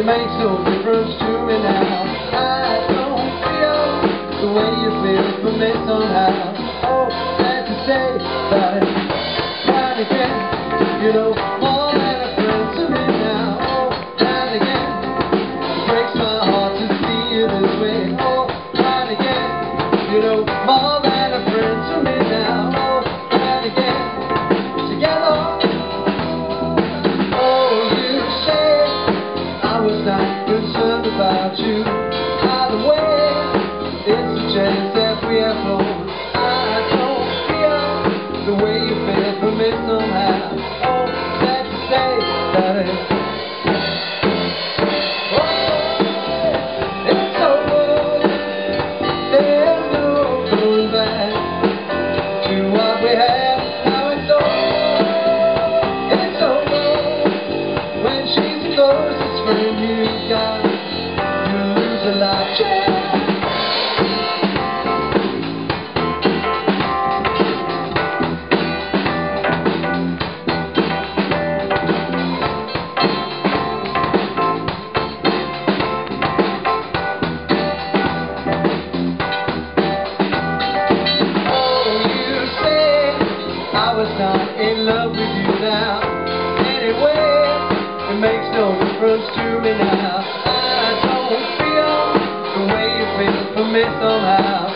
It makes no difference to me now. I don't feel the way you feel for me somehow. Oh, sad to say, but time again, you know, more than a friend to me now. Oh, time again, it breaks my heart to see you this way. Oh, time again, you know, more than a friend to me now. Oh, time again, together. Oh, you say I was not concerned about you. Either way, it's a chance that we have flown. I don't feel the way you feel for me somehow. Oh, sad to say that it's over. There's no going back to what we had. Now it's over. It's over. When she's the closest friend you got, you lose a lot. I was not in love with you now. Anyway, it makes no difference to me now. I don't feel the way you feel for me somehow.